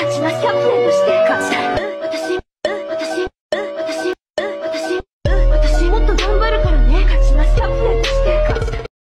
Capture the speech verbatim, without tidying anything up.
ちはキャプテンとして活